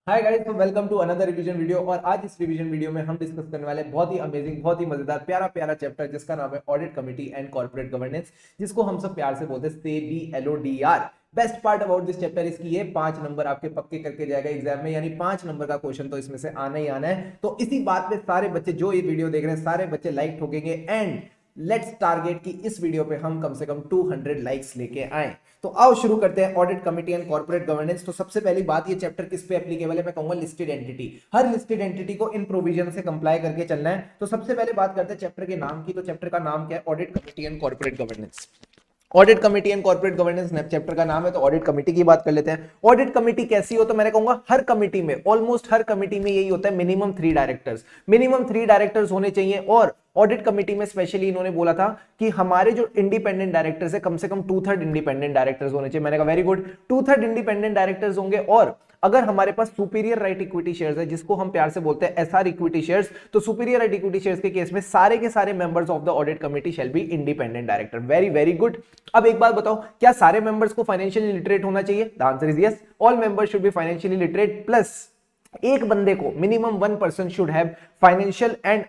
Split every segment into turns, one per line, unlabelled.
हाय guys, तो welcome to another revision video. और आज इस रिवीजन वीडियो में हम डिस्कस करने वाले बहुत ही अमेजिंग, बहुत ही मजेदार, प्यारा प्यारा चैप्टर जिसका नाम है audit committee and corporate governance, जिसको हम सब प्यार से बोलते हैं SEBI। Best part about this chapter इसकी है 5 नंबर आपके पक्के करके जाएगा एग्जाम में, यानी 5 नंबर का क्वेश्चन तो इसमें से आना ही आना है। तो इसी बात पे सारे बच्चे जो ये वीडियो देख रहे हैं, सारे बच्चे लाइक ठोकेंगे एंड लेट्स टारगेट कि इस वीडियो पे हम कम से कम 200 लाइक्स लेके आए। तो आओ शुरू करते हैं audit committee and corporate governance. तो सबसे पहली बात, ये चैप्टर किस पे एप्लीकेबल है? मैं कहूंगा लिस्टेड एंटिटी। हर लिस्टेड एंटिटी को इन प्रोविजन से कंप्लाई करके चलना है। तो सबसे पहले बात करते हैं चैप्टर के नाम की। तो चैप्टर का नाम क्या है? Audit committee and corporate governance. Audit committee and corporate governance chapter का नाम है, तो ऑडिट कमिटी की बात कर लेते हैं। ऑडिट कमिटी कैसी हो? तो मैंने कहूंगा हर कमिटी में, ऑलमोस्ट हर कमिटी में यही होता है, मिनिमम 3 डायरेक्टर्स, मिनिमम 3 डायरेक्टर्स होने चाहिए। और ऑडिट कमिटी में स्पेशली इन्होंने बोला था कि हमारे जो इंडिपेंडेंट डायरेक्टर्स है, कम से कम 2/3 इंडिपेंडेंट डायरेक्टर्स होने चाहिए। मैंने कहा वेरी गुड, 2/3 इंडिपेंडेंट डायरेक्टर्स होंगे। और अगर हमारे पास सुपीरियर राइट इक्विटी शेयर्स है, जिसको हम प्यार से बोलते हैं SR इक्विटी शेयर्स, तो सुपीरियर राइट इक्विटी शेयर्स के केस में सारे के सारे members of the audit committee shall be independent director. Very very good. अब एक बात बताओ, क्या सारे मेंबर्स को फाइनेंशियली लिटरेट होना चाहिए? The answer is yes, all members should be financially literate, plus एक बंदे को minimum 1% should have financial and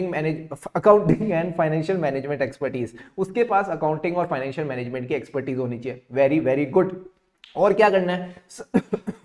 accounting and financial management expertise. उसके पास अकाउंटिंग और फाइनेंशियल मैनेजमेंट की एक्सपर्टीज होनी चाहिए। Very very good. और क्या करना है?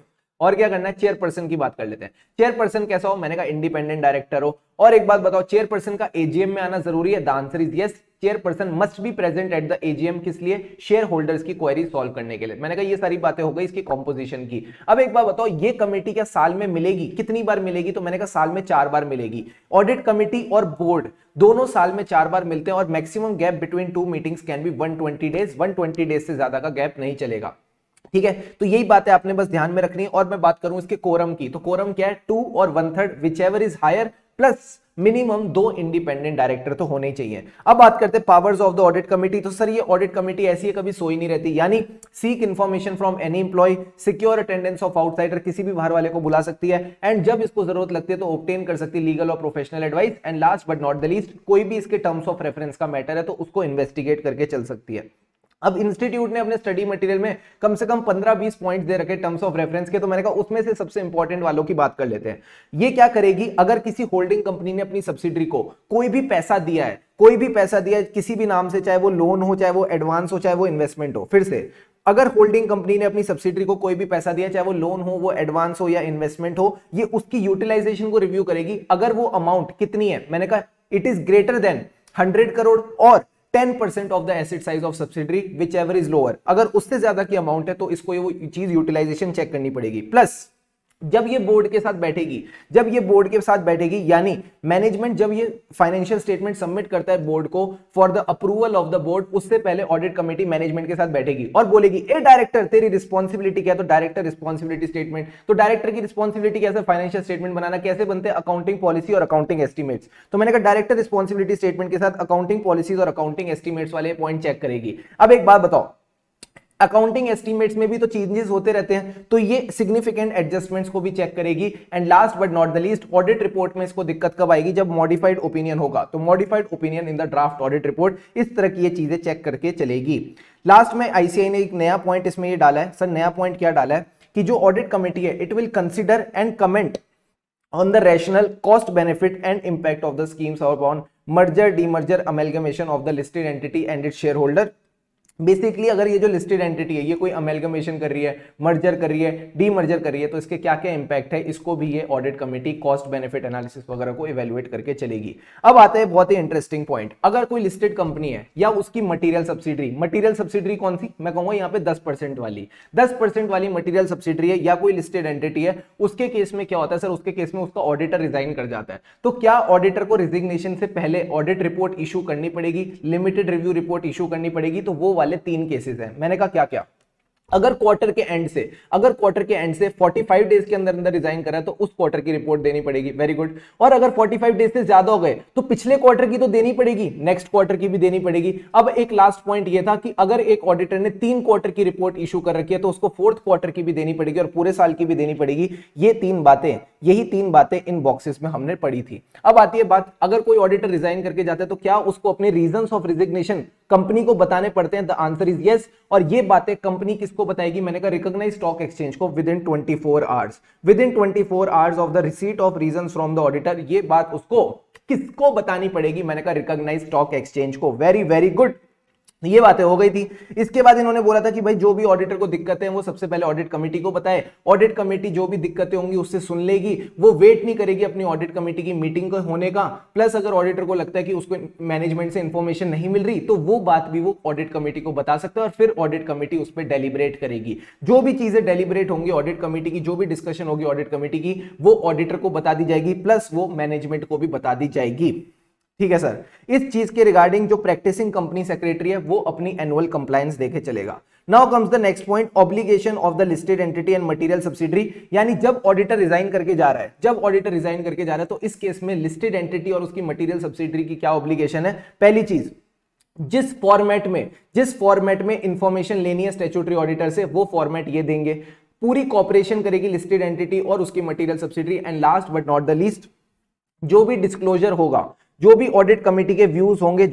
और क्या करना है? चेयरपर्सन की बात कर लेते हैं। चेयरपर्सन कैसा हो? मैंने कहा इंडिपेंडेंट डायरेक्टर हो। और एक बात बताओ, चेयरपर्सन का एजीएम में आना जरूरी है? The answer is yes, chairperson must be present at the AGM. किस लिए? शेयर होल्डर्स की क्वेरी सॉल्व करने के लिए। मैंने कहा ये सारी बातें हो गई इसकी कॉम्पोजिशन की। अब एक बात बताओ, ये कमेटी क्या साल में मिलेगी? कितनी बार मिलेगी? तो मैंने कहा साल में 4 बार मिलेगी। ऑडिट कमेटी और बोर्ड दोनों साल में 4 बार मिलते हैं, और maximum gap between 2 meetings can be 120 days. 120 days से ज्यादा का गैप नहीं चलेगा। ठीक है, तो यही बात है, आपने बस ध्यान में रखनी है। और मैं बात करूं इसके कोरम की, तो कोरम क्या है? 2 और 1/3 whichever is higher, plus minimum 2 independent director तो होने चाहिए। अब बात करते हैं powers of the audit committee. तो सर ये ऑडिट कमिटी ऐसी है, कभी सोई नहीं रहती, यानी seek information from any employee, secure attendance of outsider, किसी भी बाहर वाले को बुला सकती है, एंड जब इसको जरूरत लगती है तो ऑब्टेन कर सकती है लीगल और professional advice, and last but not the least, कोई भी इसके टर्म्स ऑफ रेफरेंस का मैटर है तो उसको इन्वेस्टिगेट करके चल सकती है। अब इंस्टीट्यूट ने अपने स्टडी मटेरियल में कम से कम 15-20 पॉइंट दे रखे टर्म्स ऑफ रेफरेंस के, तो मैंने कहा उसमें से सबसे इंपॉर्टेंट वालों की बात कर लेते हैं। ये क्या करेगी? अगर किसी होल्डिंग कंपनी ने अपनी सब्सिडरी को कोई भी पैसा दिया है, कोई भी पैसा दिया है किसी भी नाम से, चाहे वो लोन हो, चाहे वो एडवांस हो, चाहे वो इन्वेस्टमेंट हो, फिर से अगर होल्डिंग कंपनी ने अपनी सब्सिडरी को कोई भी पैसा दिया, चाहे वो लोन हो, वो एडवांस हो या इन्वेस्टमेंट हो, ये उसकी यूटिलाइजेशन को रिव्यू करेगी। अगर वो अमाउंट कितनी है, मैंने कहा it is greater than 100 crore और 10% of the asset size of subsidiary which ever is lower, अगर उससे ज्यादा की अमाउंट है तो इसको ये चीज यूटिलाइजेशन चेक करनी पड़ेगी। प्लस जब ये बोर्ड के साथ बैठेगी, जब ये बोर्ड के साथ बैठेगी, यानी मैनेजमेंट जब ये फाइनेंशियल स्टेटमेंट सबमिट करता है बोर्ड को for the approval of the board, उससे पहले ऑडिट कमेटी मैनेजमेंट के साथ बैठेगी और बोलेगी ए डायरेक्टर तेरी रिस्पॉन्सिबिलिटी क्या है? तो डायरेक्टर रिस्पॉन्सिबिलिटी स्टेटमेंट, तो डायरेक्टर की रिस्पॉन्सिबिलिटी कैसे? फाइनेंशियल स्टेटमेंट बनाना। कैसे बनते हैं? अकाउंटिंग पॉलिसी और अकाउंटिंग एस्टिमेट्स। तो मैंने कहा डायरेक्टर रिस्पॉन्सिबिलिटी स्टेटमेंट के साथ अकाउंटिंग पॉलिसीज और अकाउंटिंग एस्टिमेट्स वाले पॉइंट चेक करेगी। अब एक बात बताओ, अकाउंटिंग एस्टीमेट्स में भी तो चेंजेस होते रहते हैं, तो ये सिग्निफिकेंट एडजस्टमेंट्स को भी चेक करेगी। And last but not the least, audit report में इसको दिक्कत कब आएगी? जब मॉडिफाइड ओपिनियन होगा, तो modified opinion in the draft audit report, इस तरह की ये चीजें चेक करके चलेगी। लास्ट में आईसीआई ने एक नया पॉइंट इसमें ये डाला है। सर नया पॉइंट क्या डाला है? कि जो ऑडिट कमेटी है, it will consider and comment on the rational cost benefit and impact of the schemes upon merger demerger amalgamation of the listed entity and its shareholder। Basically अगर ये जो लिस्टेड एंटिटी है, ये कोई amalgamation कर रही है, मर्जर कर रही है, डीमर्जर कर रही है, तो इसके क्या क्या इंपैक्ट है, इसको भी ये audit committee cost benefit analysis वगैरह को इवैल्यूएट करके चलेगी। अब आते हैं बहुत ही इंटरेस्टिंग पॉइंट, अगर कोई लिस्टेड कंपनी है या उसकी मटेरियल सब्सिडरी कौन सी? मैं कहूंगा यहाँ पे 10% वाली, 10% वाली मटेरियल सब्सिडरी है या कोई लिस्टेड एंटिटी है, उसके केस में क्या होता है सर? उसके केस में उसका ऑडिटर रिजाइन कर जाता है। तो क्या ऑडिटर को रिजिग्नेशन से पहले ऑडिट रिपोर्ट इशू करनी पड़ेगी, लिमिटेड रिव्यू रिपोर्ट इशू करनी पड़ेगी? तो वो वाले 3 केसेस हैं। मैंने कहा क्या क्या? अगर क्वार्टर के एंड से 45 डेज के अंदर अंदर रिजाइन करा तो उस क्वार्टर की रिपोर्ट देनी पड़ेगी। Very good. और अगर 45 डेज से ज्यादा हो गए तो पिछले क्वार्टर की तो देनी पड़ेगी, नेक्स्ट क्वार्टर की भी देनी पड़ेगी। अब एक लास्ट पॉइंट ये था कि अगर एक ऑडिटर ने 3 क्वार्टर की रिपोर्ट इशू कर रखी है तो उसको 4th क्वार्टर की भी देनी पड़ेगी और पूरे साल की भी देनी पड़ेगी। ये 3 बातें, यही 3 बातें इन बॉक्सेस में हमने पढ़ी थी। अब आती है बात, अगर कोई ऑडिटर रिजाइन करके जाता है तो क्या उसको अपने रीजंस ऑफ रिजिग्नेशन कंपनी को बताने पड़ते हैं? The answer is yes. और ये बातें कंपनी किसको बताएगी? मैंने कहा रिकॉग्नाइज स्टॉक एक्सचेंज को within 24 hours. Within 24 hours of the receipt of reasons from the auditor. ये बात उसको किसको बतानी पड़ेगी? मैंने कहा रिकॉग्नाइज स्टॉक एक्सचेंज को। वेरी वेरी गुड, ये बातें हो गई थी। इसके बाद इन्होंने बोला था कि भाई जो भी ऑडिटर को दिक्कतें हैं वो सबसे पहले ऑडिट कमेटी को बताए। ऑडिट कमेटी जो भी दिक्कतें होंगी उससे सुन लेगी, वो वेट नहीं करेगी अपनी ऑडिट कमेटी की मीटिंग को होने का। प्लस अगर ऑडिटर को लगता है कि उसको मैनेजमेंट से इंफॉर्मेशन नहीं मिल रही तो वो बात भी वो ऑडिट कमेटी को बता सकता है और फिर ऑडिट कमेटी उस पर डेलिब्रेट करेगी। जो भी चीजें डेलिब्रेट होंगी ऑडिट कमेटी की, जो भी डिस्कशन होगी ऑडिट कमेटी की, वो ऑडिटर को बता दी जाएगी, प्लस वो मैनेजमेंट को भी बता दी जाएगी। ठीक है सर। इस चीज के रिगार्डिंग जो प्रैक्टिसिंग कंपनी सेक्रेटरी है वो अपनी एनुअल कंप्लायंस देके चलेगा। Now comes the next point, obligation of the listed entity and material subsidiary. यानी जब ऑडिटर रिजाइन करके जा रहा है, तो इस केस में लिस्टेड एंटिटी और उसकी मटेरियल सब्सिडरी की क्या ऑब्लिगेशन है? पहली चीज, जिस फॉर्मेट में इंफॉर्मेशन लेनी है स्टैट्यूटरी ऑडिटर से, वो फॉर्मेट ये देंगे। पूरी कॉपरेशन करेगी लिस्टेड एंटिटी और उसकी material subsidiary. And last but not the least, जो भी डिस्क्लोजर होगा, जो भी ऑडिट कमेटी के व्यूज होंगे,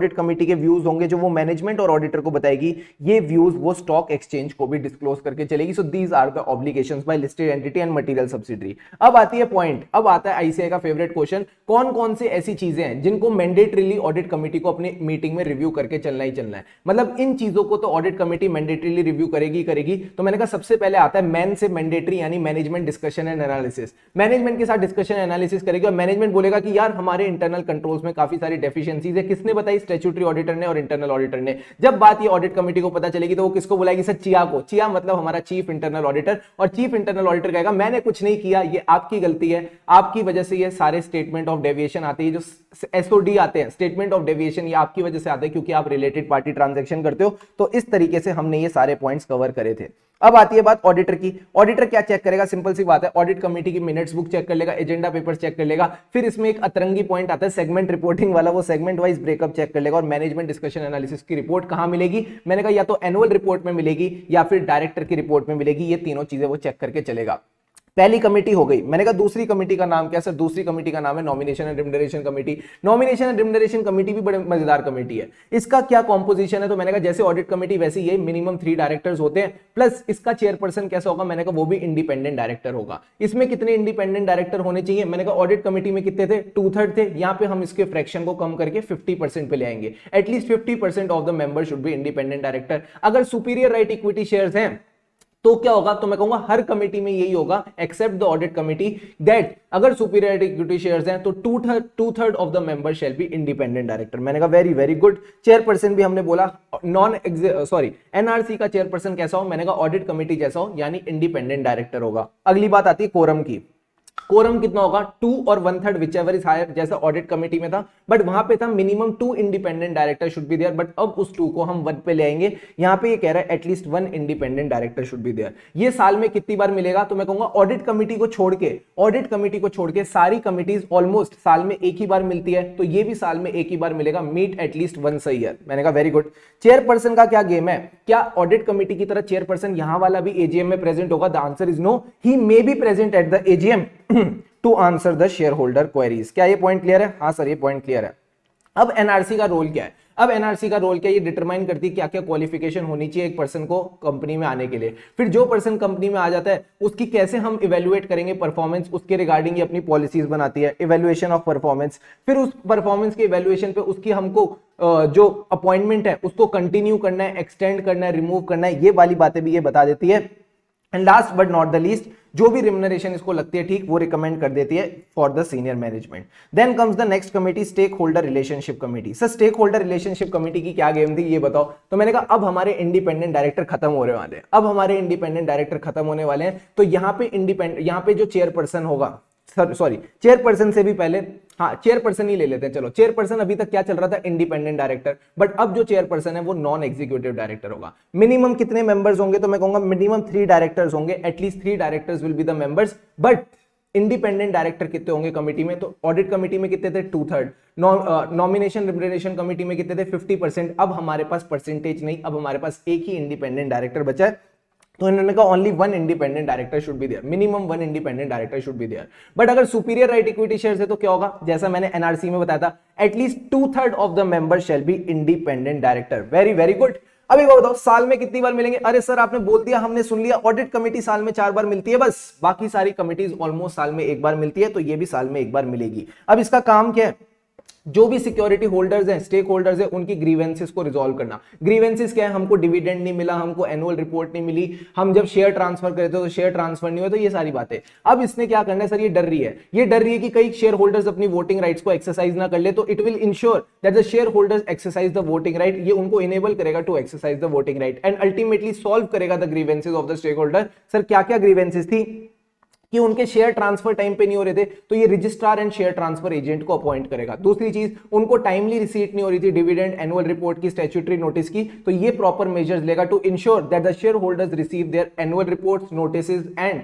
जो वो मैनेजमेंट और ऑडिटर को बताएगी, ये व्यूज वो स्टॉक एक्सचेंज को भी डिस्क्लोज करके चलेगी। So these are the obligations by listed entity and material subsidiary. अब आती है पॉइंट, अब आता है आईसीआई का फेवरेट क्वेश्चन, कौन कौन से ऐसी चीजें हैं जिनको मैंडेटरीली ऑडिट कमेटी को अपनी मीटिंग में रिव्यू करके चलना ही चलना है। मतलब इन चीजों को तो ऑडिट कमेटी मैंडेटरीली रिव्यू करेगी। तो मैंने कहा सबसे पहले आता है मैन से मैंडेटरी, यानी management discussion and analysis. Management के साथ डिस्कशन एनालिसिस करेगी और मैनेजमेंट बोलेगा कि यार हमारे इंटरनल कंट्रोल्स में काफी सारी डेफिशिएंसीज है। किसने बताई? स्टैट्यूटरी ऑडिटर ने और इंटरनल ऑडिटर ने। जब बात ये ऑडिट कमेटी को पता चलेगी तो वो किसको बुलाएगी? सर चिया को। चिया मतलब हमारा चीफ इंटरनल ऑडिटर। और चीफ इंटरनल ऑडिटर कहेगा मैंने कुछ नहीं किया, ये आपकी गलती है, आपकी वजह से ये सारे स्टेटमेंट ऑफ डेविएशन आते हैं, जो एसओडी आते हैं, स्टेटमेंट ऑफ डेविएशन, ये आपकी वजह से आते हैं क्योंकि आप रिलेटेड पार्टी ट्रांजैक्शन करते हो। तो इस तरीके से हमने ये सारे पॉइंट्स कवर करे थे। अब आती है बात ऑडिटर की। ऑडिटर क्या चेक करेगा? सिंपल सी बात है, ऑडिट कमेटी की मिनट्स बुक चेक कर लेगा, एजेंडा पेपर चेक कर लेगा। फिर इसमें एक अतरंगी पॉइंट आता है सेगमेंट रिपोर्टिंग वाला, वो सेगमेंट वाइज ब्रेकअप चेक कर लेगा। और मैनेजमेंट डिस्कशन एनालिसिस की रिपोर्ट कहां मिलेगी? मैंने कहा या तो एनुअल रिपोर्ट में मिलेगी या फिर डायरेक्टर की रिपोर्ट में मिलेगी। ये तीनों चीजें वो चेक करके चलेगा। पहली कमेटी हो गई। मैंने कहा दूसरी कमेटी का नाम क्या? सर दूसरी कमेटी का नाम है nomination and remuneration committee. Nomination and remuneration committee भी बड़े मजेदार कमेटी है। इसका क्या कॉम्पोजिशन है? तो मैंने कहा जैसे ऑडिट कमेटी वैसे ये मिनिमम 3 डायरेक्टर्स होते हैं, प्लस इसका चेयरपर्सन कैसा होगा? मैंने कहा वो भी इंडिपेंडेंट डायरेक्टर होगा। इसमें कितने इंडिपेंडेंट डायरेक्टर होने चाहिए? मैंने कहा ऑडिट कमेटी में कितने थे? 2/3 थे। यहाँ पे हम इसके फ्रैक्शन को कम करके 50% पे ले आएंगे। At least 50% of the member should be independent director. अगर सुपीरियर राइट इक्विटी शेयर्स हैं तो क्या होगा? तो मैं कहूंगा हर कमेटी में यही होगा except the audit committee, that अगर सुपीरियर इक्विटी शेयर्स हैं तो 2/3 of the member shall be independent director. मैंने कहा वेरी वेरी गुड। चेयरपर्सन भी हमने बोला एनआरसी का चेयरपर्सन कैसा हो? मैंने कहा ऑडिट कमेटी जैसा हो, यानी इंडिपेंडेंट डायरेक्टर होगा। अगली बात आती है कोरम की। कोरम कितना होगा? 2 और 1/3 whichever is higher, जैसा ऑडिट कमेटी में था, बट वहां पे था minimum 2 independent director should be there, but अब उस 2 को हम 1 पे ले आएंगे। यहां पे ये कह रहा है at least 1 independent director should be there. ये साल में कितनी बार मिलेगा? तो मैं कहूंगा ऑडिट कमेटी को छोड़ के सारी कमिटीज ऑलमोस्ट साल में एक ही बार मिलती है, तो ये भी साल में एक ही बार मिलेगा। Meet at least once a year. मैंने कहा वेरी गुड। चेयरपर्सन का क्या गेम है? क्या ऑडिट कमेटी की तरह चेयरपर्सन यहां वाला भी एजीएम में प्रेजेंट होगा? The answer is no, he may be present at the AGM to answer the share holder queries. क्या ये पॉइंट क्लियर है? हाँ सर ये पॉइंट क्लियर है। अब एनआरसी का रोल क्या है? ये डिटरमाइन करती है क्या क्या क्वालिफिकेशन होनी चाहिए एक पर्सन को कंपनी में आने के लिए। फिर जो पर्सन कंपनी में आ जाता है उसकी कैसे हम इवेल्युएट करेंगे परफॉर्मेंस, उसके रिगार्डिंग ये अपनी पॉलिसीज बनाती है, इवेल्युएशन ऑफ परफॉर्मेंस। फिर उस परफॉर्मेंस के इवेल्युएशन पे उसकी हमको जो अपॉइंटमेंट है उसको कंटिन्यू करना है, एक्सटेंड करना है, रिमूव करना है, ये वाली बातें भी ये बता देती है। And last but not the least, जो भी रिम्यूनरेशन इसको लगती है ठीक, वो रिकमेंड कर देती है for the senior management. Then comes the next committee, stake holder relationship committee. Sir stake holder relationship committee की क्या गेम थी ये बताओ? तो मैंने कहा अब हमारे इंडिपेंडेंट डायरेक्टर खत्म होने वाले हैं, तो यहाँ पे जो चेयरपर्सन होगा, चेयरपर्सन से भी पहले, हाँ चेयरपर्सन ही ले लेते हैं। चलो चेयरपर्सन अभी तक क्या चल रहा था? इंडिपेंडेंट डायरेक्टर, बट अब जो चेयरपर्सन है वो नॉन एग्जीक्यूटिव डायरेक्टर होगा। मिनिमम कितने मेंबर्स होंगे? तो मैं कहूंगा मिनिमम 3 डायरेक्टर्स होंगे, at least 3 directors will be the members. But independent director कितने होंगे कमेटी में? तो ऑडिट कमेटी में कितने थे? 2/3। नॉमिनेशन रिम्यूनरेशन कमेटी में कितने थे? 50%। अब हमारे पास परसेंटेज नहीं, अब हमारे पास एक ही इंडिपेंडेंट डायरेक्टर बचा है। तो इन्होंने कहा only one independent director should be there, minimum one independent director should be there. But अगर सुपीरियर राइट इक्विटी शेयर है तो क्या होगा, जैसा मैंने एनआरसी में बताया था, at least 2/3 of the member shall be independent director. Very very good. अब एक बताओ साल में कितनी बार मिलेंगे? अरे सर आपने बोल दिया, हमने सुन लिया, ऑडिट कमेटी साल में 4 बार मिलती है बस, बाकी सारी कमिटीज ऑलमोस्ट साल में 1 बार मिलती है, तो ये भी साल में 1 बार मिलेगी। अब इसका काम क्या है? जो भी सिक्योरिटी होल्डर्स हैं, स्टेक होल्डर्स हैं, उनकी ग्रीवेंसेस को रिजॉल्व करना। ग्रीवेंसेस क्या है? हमको डिविडेंड नहीं मिला, हमको एनुअल रिपोर्ट नहीं मिली, हम जब शेयर ट्रांसफर करते तो शेयर ट्रांसफर नहीं हुआ, तो ये सारी बातें। अब इसने क्या करना है सर? ये डर रही है कि कई शेयर होल्डर्स अपनी वोटिंग राइट्स को एक्सरसाइज ना कर ले, तो it will ensure that the share holders exercise the voting right. ये उनको इनेबल करेगा to exercise the voting right and ultimately solve करेगा the grievances of the stake holder. Sir क्या क्या ग्रीवेंसेस थी? कि उनके शेयर ट्रांसफर टाइम पे नहीं हो रहे थे, तो ये registrar and share transfer agent को अपॉइंट करेगा। दूसरी चीज, उनको टाइमली रिसीट नहीं हो रही थी डिविडेंड, एनुअल रिपोर्ट की, स्टैट्यूटरी नोटिस की, तो ये प्रॉपर मेजर्स लेगा to ensure that the share holders receive their annual reports, notices and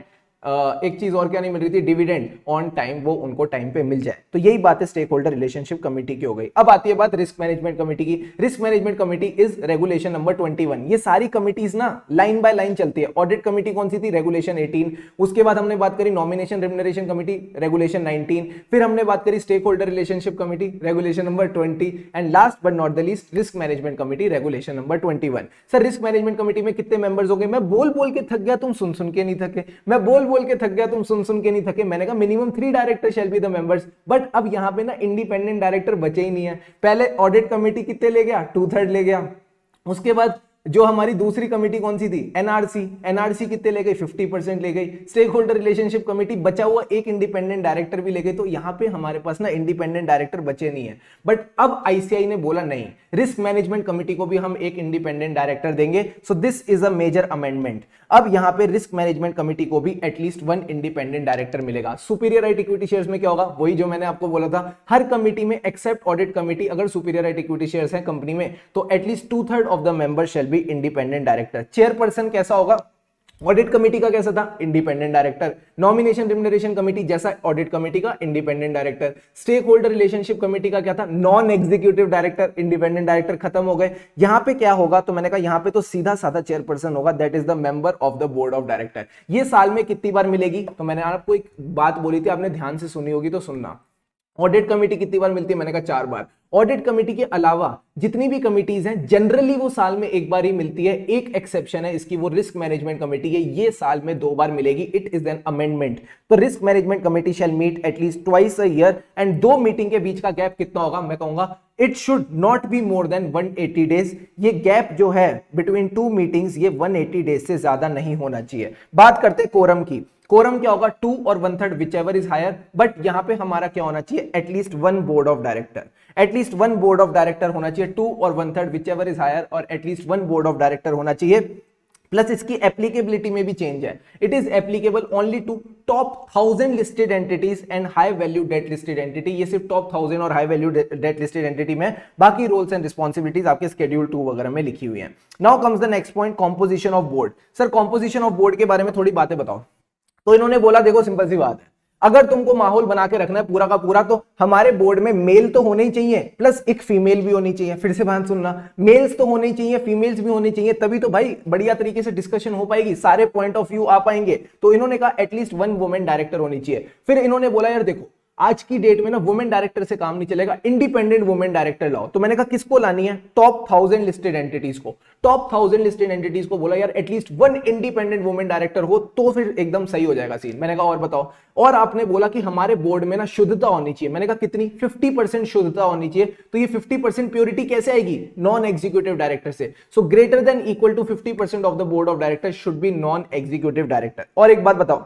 एक चीज और क्या नहीं मिल रही थी, डिविडेंड ऑन टाइम, वो उनको टाइम पे मिल जाए। तो यही बात है स्टेक होल्डर रिलेशनशिप कमेटी की हो गई। अब आती है बात रिस्क मैनेजमेंट कमेटी की। Risk management committee is regulation number 21। ये सारी कमिटीज ना लाइन बाय लाइन चलती है। ऑडिट कमेटी कौन सी थी? रेगुलेशन 18। उसके बाद हमने बात करी नॉमिनेशन रिम्यूनरेशन कमेटी, रेगुलेशन 19। फिर हमने बात करी stake holder relationship committee, regulation number 20, and last but not the least risk management committee, regulation number 21। Sir risk management committee में कितने मेंबर्स हो गए? मैं बोल बोल के थक गया, तुम सुन सुन के नहीं थके। मैं बोल बोल के थक गया, तुम सुन के नहीं थके। मैंने कहा minimum 3 director shall be the members. But अब यहां पे ना इंडिपेंडेंट डायरेक्टर बचे ही नहीं है। पहले ऑडिट कमेटी कितने ले गया? 2/3 ले गया। उसके बाद जो हमारी दूसरी कमेटी कौन सी थी? एनआरसी कितने ले गई? 50% ले गई। स्टेक होल्डर रिलेशनशिप कमेटी बचा हुआ एक इंडिपेंडेंट डायरेक्टर भी ले गई। तो यहां पे हमारे पास ना इंडिपेंडेंट डायरेक्टर बचे नहीं है। बट अब आईसीआई ने बोला नहीं, रिस्क मैनेजमेंट कमेटी को भी हम एक इंडिपेंडेंट डायरेक्टर देंगे। So this is a major amendment. अब यहां पे रिस्क मैनेजमेंट कमेटी को भी एटलीस्ट 1 इंडिपेंडेंट डायरेक्टर मिलेगा। सुपीरियर राइट इक्विटी शेयर्स में क्या होगा? वही जो मैंने आपको बोला था, हर कमेटी में एक्सेप्ट ऑडिट कमेटी, अगर सुपीरियर राइट इक्विटी शेयर्स हैं कंपनी में, तो at least 2/3 of the member shall be independent director. Chairperson कैसा होगा? ऑडिट कमेटी का कैसा था? Independent director. Nomination remuneration committee जैसा ऑडिट कमेटी का, independent director. Stake holder relationship committee का क्या था? Non executive director. Independent director खत्म हो गए। यहां पे क्या होगा? तो मैंने कहा यहां पे तो सीधा साधा चेयरपर्सन होगा, that is the member of the board of director. ये साल में कितनी बार मिलेगी? तो मैंने आपको एक बात बोली थी, आपने ध्यान से सुनी होगी तो सुनना। ऑडिट कमेटी कितनी बार मिलती है? मैंने कहा 4 बार। ऑडिट कमेटी के अलावा जितनी भी कमिटीज हैं जनरली वो साल में 1 बार ही मिलती है। एक एक्सेप्शन है इसकी, वो रिस्क मैनेजमेंट कमेटी है, ये साल में 2 बार मिलेगी। It is an amendment. तो risk management committee shall meet at least twice a year and 2 meeting के बीच का गैप कितना होगा? मैं कहूंगा it should not be more than 180 days. ये गैप जो है बिटवीन 2 मीटिंग्स, ये 180 डेज से ज्यादा नहीं होना चाहिए। बात करते हैं कोरम की। कोरम क्या होगा? 2 और 1/3 विचएवर इज हायर। बट यहां पे हमारा क्या होना चाहिए? At least 1 board of director. At least 1 board of director होना चाहिए। 2 और 1/3 विचएवर इज हायर, और एटलीस्ट 1 बोर्ड ऑफ डायरेक्टर होना चाहिए। प्लस इसकी एप्लीकेबिलिटी में भी चेंज है। It is applicable only to top 1000 listed entities and high value debt listed entity. ये सिर्फ टॉप 1000 और high value debt listed entity में, बाकी रोल्स एंड रिस्पॉन्सिबिलिटीज आपके शेड्यूल 2 वगैरह में लिखी हुई है। Now comes the next point, composition of board. Sir composition of board के बारे में थोड़ी बातें बताओ। तो इन्होंने बोला देखो सिंपल सी बात है, अगर तुमको माहौल बना के रखना है पूरा का पूरा, तो हमारे बोर्ड में मेल तो होने ही चाहिए, प्लस एक फीमेल भी होनी चाहिए। फिर से बात सुनना, मेल्स तो होने ही चाहिए, फीमेल्स भी होनी चाहिए, तभी तो भाई बढ़िया तरीके से डिस्कशन हो पाएगी, सारे पॉइंट ऑफ व्यू आ पाएंगे। तो इन्होंने कहा एटलीस्ट 1 वुमेन डायरेक्टर होनी चाहिए। फिर इन्होंने बोला यार देखो आज की डेट में ना वुमेन डायरेक्टर से काम नहीं चलेगा, इंडिपेंडेंट वुमेन डायरेक्टर लाओ। तो मैंने कहा किसको लानी है? टॉप 1000 लिस्टेड एंटिटीज को। टॉप 1000 लिस्टेड एंटिटीज को बोला यार एटलीस्ट 1 इंडिपेंडेंट वुमेन डायरेक्टर हो, तो फिर एकदम सही हो जाएगा सीन। मैंने कहा और बताओ। और आपने बोला कि हमारे बोर्ड में ना शुद्धता होनी चाहिए। मैंने कहा कितनी? 50% शुद्धता होनी चाहिए। तो ये 50% प्योरिटी कैसे आएगी? नॉन एग्जीक्यूटिव डायरेक्टर से। So greater than equal to 50% of the board of director should be non executive director. और एक बात बताओ,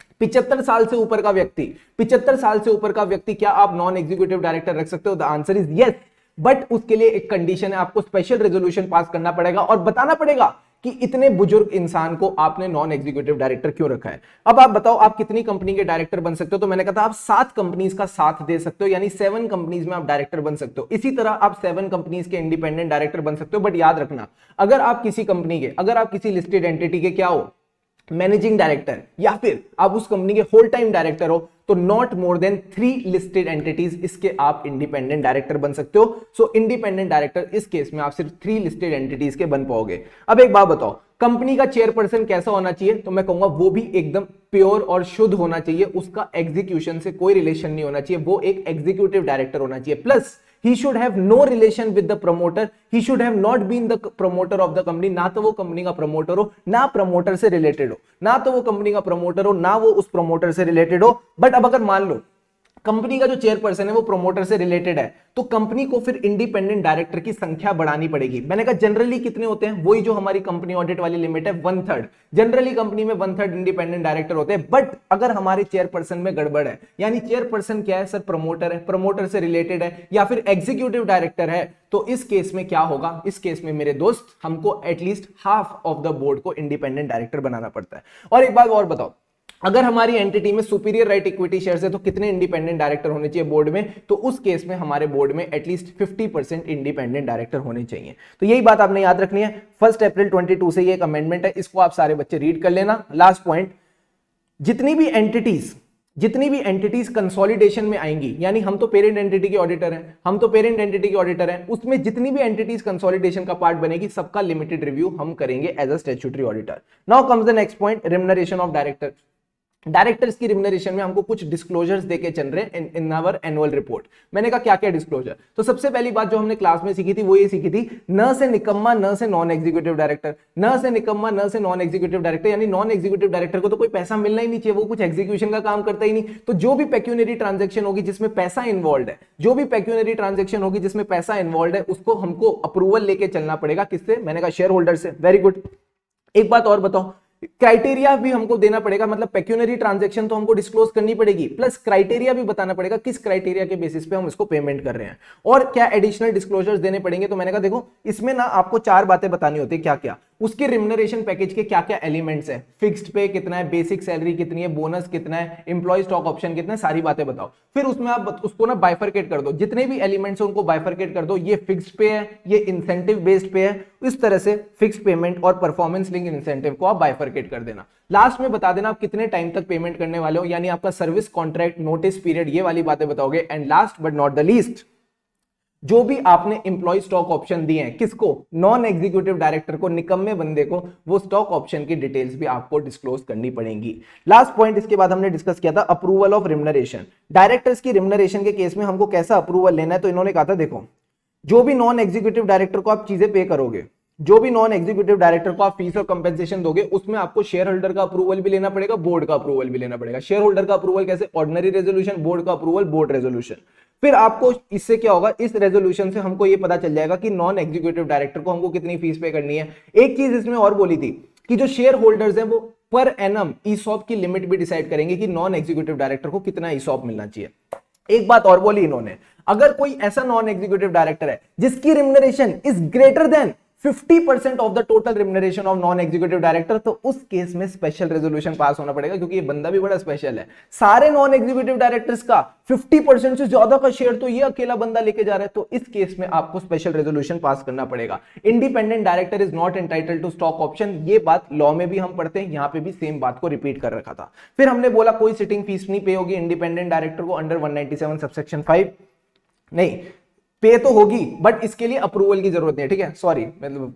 75 साल से ऊपर का व्यक्ति, 75 साल से ऊपर का व्यक्ति, क्या आप नॉन एग्जीक्यूटिव डायरेक्टर रख सकते हो? The answer is yes. But उसके लिए एक कंडीशन है, आपको स्पेशल रेजोल्यूशन पास करना पड़ेगा और बताना पड़ेगा कि इतने बुजुर्ग इंसान को आपने नॉन एग्जीक्यूटिव डायरेक्टर क्यों रखा है। अब आप बताओ आप कितनी कंपनी के डायरेक्टर बन सकते हो? तो मैंने कहा था आप 7 कंपनीज का साथ दे सकते हो, यानी 7 कंपनीज में आप डायरेक्टर बन सकते हो। इसी तरह आप 7 कंपनीज के इंडिपेंडेंट डायरेक्टर बन सकते हो। बट याद रखना, अगर आप किसी कंपनी के, अगर आप किसी लिस्टेड एंटिटी के क्या हो, मैनेजिंग डायरेक्टर, या फिर आप उस कंपनी के होल टाइम डायरेक्टर हो, तो not more than 3 listed entities, इसके आप इंडिपेंडेंट डायरेक्टर बन सकते हो। सो इंडिपेंडेंट डायरेक्टर इस केस में आप सिर्फ 3 लिस्टेड एंटिटीज के बन पाओगे। अब एक बात बताओ, कंपनी का चेयरपर्सन कैसा होना चाहिए? तो मैं कहूंगा वो भी एकदम प्योर और शुद्ध होना चाहिए, उसका एग्जीक्यूशन से कोई रिलेशन नहीं होना चाहिए, वो एक एग्जीक्यूटिव डायरेक्टर होना चाहिए। Plus he should have no relation with the promoter, he should have not been the promoter of the company, ना तो वो कंपनी का प्रमोटर हो, ना प्रमोटर से रिलेटेड हो, ना तो वो कंपनी का प्रमोटर हो, ना वो उस प्रमोटर से रिलेटेड हो। बट अब अगर मान लो कंपनी का जो चेयरपर्सन है वो प्रमोटर से रिलेटेड है, तो कंपनी को फिर इंडिपेंडेंट डायरेक्टर की संख्या बढ़ानी पड़ेगी। मैंने कहा जनरली कितने होते हैं, वही जो हमारी कंपनी ऑडिट वाली लिमिट है 1/3। जनरली कंपनी में 1/3 इंडिपेंडेंट डायरेक्टर होते हैं। बट अगर हमारे चेयरपर्सन में गड़बड़ है, यानी चेयरपर्सन क्या है सर, प्रमोटर है, प्रमोटर से रिलेटेड है, या फिर एग्जीक्यूटिव डायरेक्टर है, तो इस केस में क्या होगा? इस केस में मेरे दोस्त हमको at least half of the board को इंडिपेंडेंट डायरेक्टर बनाना पड़ता है। और एक बात और बताओ, अगर हमारी एंटिटी में सुपीरियर राइट इक्विटी शेयर्स है तो कितने इंडिपेंडेंट डायरेक्टर होने चाहिए बोर्ड में? तो उस केस में हमारे बोर्ड में एटलीस्ट 50% इंडिपेंडेंट डायरेक्टर होने चाहिए। तो यही बात आपने याद रखनी है। 1 अप्रैल 22 से ये एक अमेंडमेंट है, इसको आप सारे बच्चे रीड कर लेना। लास्ट पॉइंट, जितनी भी एंटिटीज कंसोलिडेशन में आएंगी, यानी हम तो पेरेंट एंटिटी के ऑडिटर हैं, उसमें जितनी भी एंटिटीज कंसोलिडेशन का पार्ट बनेगी, सबका लिमिटेड रिव्यू हम करेंगे as a statutory auditor. Now comes the next point, remuneration of director. Directors की रिम्यूनरेशन में हमको कुछ डिस्क्लोजर्स देके चल रहे हैं इन आवर एनुअल रिपोर्ट। मैंने कहा क्या क्या डिस्क्लोजर? तो सबसे पहली बात जो हमने क्लास में सीखी थी वो ये सीखी थी, न से निकम्मा, न से नॉन एग्जीक्यूटिव डायरेक्टर, न से निकम्मा, न से नॉन एग्जीक्यूटिव डायरेक्टर, यानी नॉन एग्जीक्यूटिव डायरेक्टर को तो कोई पैसा मिलना ही नहीं चाहिए, वो कुछ एग्जीक्यूशन का काम करता ही नहीं। तो जो भी पेक्यूनरी ट्रांजेक्शन होगी जिसमें पैसा इन्वॉल्व है, उसको हमको अप्रूवल लेके चलना पड़ेगा। किससे? मैंने कहा शेयर होल्डर से। Very good. एक बात और बताओ, क्राइटेरिया भी हमको देना पड़ेगा, मतलब पेक्यूनरी ट्रांजैक्शन तो हमको डिस्क्लोज करनी पड़ेगी, प्लस क्राइटेरिया भी बताना पड़ेगा किस क्राइटेरिया के बेसिस पे हम इसको पेमेंट कर रहे हैं, और क्या एडिशनल डिस्क्लोजर्स देने पड़ेंगे। तो मैंने कहा देखो इसमें ना आपको 4 बातें बतानी होती है, क्या क्या उसके रिम्यूनरेशन पैकेज के क्या क्या एलिमेंट्स है, फिक्स्ड पे कितना है, बेसिक सैलरी कितनी है, बोनस कितना है, एम्प्लॉय स्टॉक ऑप्शन कितना है, सारी बातें बताओ। फिर उसमें आप उसको ना बाइफरकेट कर दो, जितने भी एलिमेंट्स हैं उनको बाइफरकेट कर दो, ये फिक्स्ड पे है, ये इंसेंटिव बेस्ड पे है, इस तरह से फिक्स्ड पेमेंट और परफॉर्मेंस लिंक इंसेंटिव को आप बाइफरकेट कर देना। लास्ट में बता देना आप कितने टाइम तक पेमेंट करने वाले हो, यानी आपका सर्विस कॉन्ट्रैक्ट, नोटिस पीरियड, ये वाली बातें बताओगे। And last but not the least, जो भी आपने एम्प्लॉय स्टॉक ऑप्शन दिए हैं, किसको? नॉन एग्जीक्यूटिव डायरेक्टर को, निकम्मे बंदे को, वो स्टॉक ऑप्शन की डिटेल्स भी आपको डिस्क्लोज करनी पड़ेंगी। लास्ट पॉइंट इसके बाद हमने डिस्कस किया था अप्रूवल ऑफ रिम्यूनरेशन। डायरेक्टर्स की रिम्यूनरेशन के केस में हमको कैसा अप्रूवल लेना है? तो इन्होंने कहा था देखो, जो भी नॉन एग्जीक्यूटिव डायरेक्टर को आप चीजें पे करोगे, जो भी नॉन एग्जीक्यूटिव डायरेक्टर को आप फीस और कंपेंसेशन दोगे, उसमें आपको शेयर होल्डर का अप्रूवल भी लेना पड़ेगा, बोर्ड का अप्रूवल भी लेना पड़ेगा। शेयर होल्डर का अप्रूवल कैसे? ऑर्डिनरी रेजोल्यूशन, बोर्ड का अप्रूवल बोर्ड रेजोल्यूशन। फिर आपको इससे क्या होगा, इस रेजोल्यूशन से हमको ये पता चल जाएगा कि नॉन एग्जीक्यूटिव डायरेक्टर को हमको कितनी फीस पे करनी है। एक चीज इसमें और बोली थी कि जो शेयर होल्डर्स हैं वो पर एनम ईसॉप की लिमिट भी डिसाइड करेंगे कि नॉन एग्जीक्यूटिव डायरेक्टर को कितना ईसॉप मिलना चाहिए। एक बात और बोली इन्होंने, अगर कोई ऐसा नॉन एग्जीक्यूटिव डायरेक्टर है जिसकी remuneration is greater than 50% of the total remuneration of non executive director, तो उस केस में स्पेशल रेजोल्यूशन पास होना पड़ेगा, क्योंकि ये बंदा भी बड़ा स्पेशल है। सारे नॉन एग्जीक्यूटिव डायरेक्टर्स का 50% से ज्यादा का शेयर तो ये अकेला बंदा लेके जा रहा है, तो इस केस में आपको स्पेशल रेजोल्यूशन पास करना पड़ेगा। Independent director is not entitled to stock option, ये बात लॉ में भी हम पढ़ते हैं, यहां पे भी सेम बात को रिपीट कर रखा था। फिर हमने बोला कोई सिटिंग फीस नहीं पे होगी इंडिपेंडेंट डायरेक्टर को अंडर 197 सबसेक्शन 5, नहीं पे तो होगी बट इसके लिए अप्रूवल की जरूरत नहीं है, ठीक है, sorry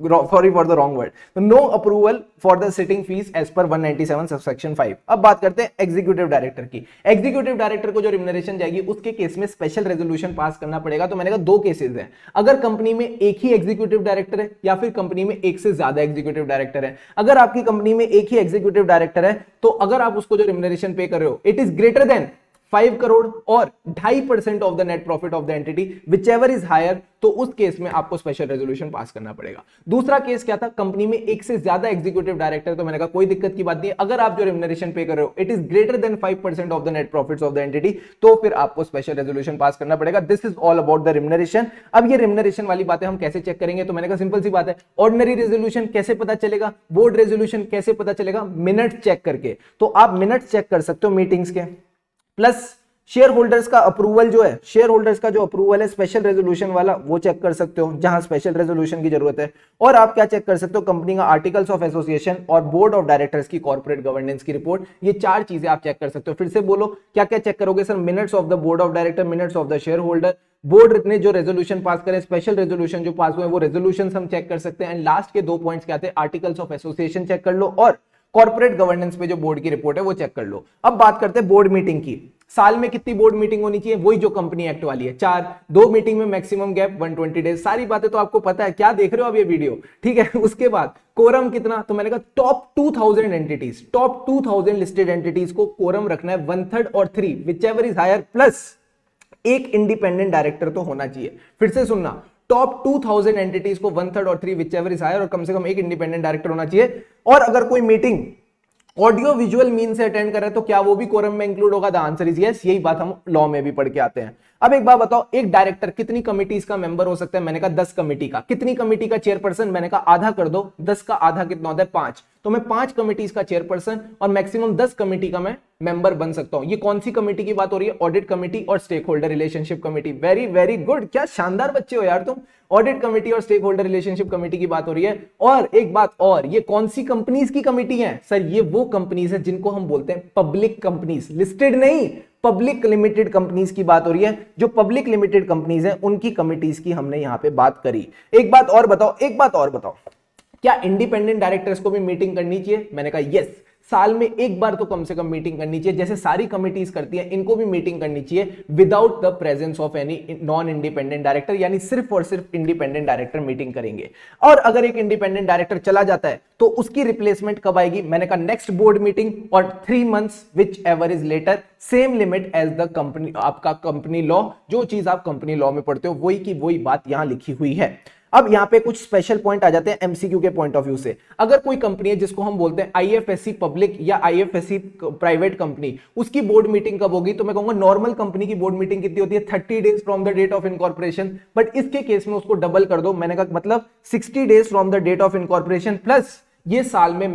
for the wrong word, no approval for the sitting fees as per 197 subsection 5। अब बात करते हैं एग्जीक्यूटिव डायरेक्टर की। एग्जीक्यूटिव डायरेक्टर को जो रिम्यूनरेशन जाएगी उसके केस में स्पेशल रेजोल्यूशन पास करना पड़ेगा। तो मैंने कहा 2 केसेस हैं, अगर कंपनी में एक ही एग्जीक्यूटिव डायरेक्टर है या फिर कंपनी में एक से ज्यादा एग्जीक्यूटिव डायरेक्टर है। अगर आपकी कंपनी में एक ही एग्जीक्यूटिव डायरेक्टर है तो अगर आप उसको जो रिम्यूनरेशन पे कर रहे हो it is greater than 5 crore और 2.5% of the net profit of the entity, whichever is higher, तो उस केस में आपको स्पेशल रेजोल्यूशन पास करना पड़ेगा। दूसरा केस क्या था, कंपनी में एक से ज्यादा एग्जीक्यूटिव डायरेक्टर, तो मैंने कहा कोई दिक्कत की बात नहीं है, अगर आप जो रिम्यूनरेशन पे कर रहे हो it is greater than 5% of the net profits of the entity, तो फिर आपको स्पेशल रेजोल्यूशन पास करना पड़ेगा। This is all about the remuneration. अब ये रिम्यूनरेशन वाली बातें हम कैसे चेक करेंगे? तो मैंने कहा सिंपल सी बात है, ऑर्डिनरी रेजोल्यूशन कैसे पता चलेगा, बोर्ड रेजोल्यूशन कैसे पता चलेगा? मिनट चेक करके। तो आप मिनट चेक कर सकते हो मीटिंग्स के, प्लस शेयर होल्डर्स का अप्रूवल जो है, शेयर होल्डर्स का जो अप्रूवल है स्पेशल रेजोल्यूशन वाला, वो चेक कर सकते हो जहां स्पेशल रेजोल्यूशन की जरूरत है। और आप क्या चेक कर सकते हो, कंपनी का आर्टिकल्स ऑफ एसोसिएशन और बोर्ड ऑफ डायरेक्टर्स की कॉर्पोरेट गवर्नेंस की रिपोर्ट। ये 4 चीजें आप चेक कर सकते हो। फिर से बोलो क्या क्या चेक करोगे sir? Minutes of the board of director, minutes of the share holder, board ने जो रेजोल्यूशन पास करे, स्पेशल रेजोल्यूशन जो पास हुए वो रेजोल्यूशन हम चेक कर सकते हैं। एंड लास्ट के 2 पॉइंट्स क्या आते हैं, आर्टिकल्स ऑफ एसोसिएशन चेक कर लो और कॉर्पोरेट गवर्नेंस पे जो बोर्ड की रिपोर्ट है वो चेक कर लो। अब बात करते हैं बोर्ड मीटिंग की। साल में कितनी बोर्ड मीटिंग होनी चाहिए? वही जो कंपनी एक्ट वाली है, 4, 2 मीटिंग में मैक्सिमम गैप 120 डेज। सारी बातें तो आपको पता है, क्या देख रहे हो अब ये वीडियो, ठीक है। उसके बाद कोरम कितना, तो मैंने कहा top 2000 entities, top 2000 listed entities को कोरम रखना है 1/3 और 3 विचएवर इज हायर, प्लस एक इंडिपेंडेंट डायरेक्टर तो होना चाहिए। फिर से सुनना, टॉप 2000 एंटिटीज को 1/3 और 3 विचएवर इज हायर और कम से कम एक इंडिपेंडेंट डायरेक्टर होना चाहिए। और अगर कोई मीटिंग ऑडियो विजुअल मीन से अटेंड कर रहे हैं तो क्या वो भी कोरम में इंक्लूड होगा? The answer is yes. यही बात हम लॉ में भी पढ़ के आते हैं। अब एक बात बताओ, एक डायरेक्टर कितनी कमिटीज का मेंबर हो सकता है? मैंने कहा 10 कमिटी का। कितनी कमिटी का चेयरपर्सन? मैंने कहा आधा कर दो, 10 का आधा कितना होता है? 5। तो मैं 5 कमिटीज का चेयरपर्सन और मैक्सिमम 10 कमिटी का मैं मेंबर बन सकता हूं। ये कौन सी कमिटी की बात हो रही है? ऑडिट कमिटी और stake holder relationship committee. Very very good, क्या शानदार बच्चे हो यार तुम। ऑडिट कमिटी और स्टेक होल्डर रिलेशनशिप कमिटी की बात हो रही है। और एक बात और, ये कौन सी कंपनीज की कमिटी है? सर ये वो कंपनीज है जिनको हम बोलते हैं पब्लिक कंपनीज, लिस्टेड नहीं, पब्लिक लिमिटेड कंपनीज की बात हो रही है। जो पब्लिक लिमिटेड कंपनीज हैं उनकी कमिटीज की हमने यहां पे बात करी। एक बात और बताओ, क्या इंडिपेंडेंट डायरेक्टर्स को भी मीटिंग करनी चाहिए? मैंने कहा यस, साल में एक बार तो कम से कम मीटिंग करनी चाहिए। जैसे सारी कमिटीज करती हैं, इनको भी मीटिंग करनी चाहिए without the presence of any non independent director, यानी सिर्फ और सिर्फ इंडिपेंडेंट डायरेक्टर मीटिंग करेंगे। और अगर एक इंडिपेंडेंट डायरेक्टर चला जाता है तो उसकी रिप्लेसमेंट कब आएगी? मैंने कहा नेक्स्ट बोर्ड मीटिंग और 3 months which ever is later, same limit as the company, आपका कंपनी लॉ। जो चीज आप कंपनी लॉ में पढ़ते हो वही की वही बात यहां लिखी हुई है। अब यहां पे कुछ स्पेशल पॉइंट आ जाते हैं एमसीक्यू के पॉइंट ऑफ व्यू से। अगर कोई कंपनी है जिसको हम बोलते हैं आईएफएससी पब्लिक या आईएफएससी प्राइवेट कंपनी, उसकी बोर्ड मीटिंग कब होगी? तो मैं कहूंगा नॉर्मल कंपनी की बोर्ड मीटिंग कितनी होती है? 30 days from the date of incorporation. But इसके केस में उसको डबल कर दो, मैंने कहा मतलब 60 days from the date of incorporation, plus ये साल में